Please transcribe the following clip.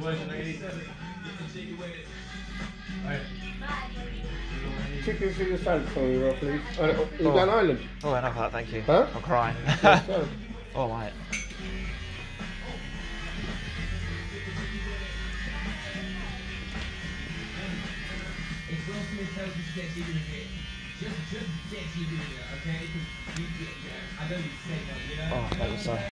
Chicken finger salad for me, Rob, please. You got an island? Oh, enough of that, thank you. Huh? I'm crying. Yes, sir. Oh, mate. It's Will Smith tells you to do it. Just get you doing it, okay? Because I don't need to say that, you know? Oh, that was so.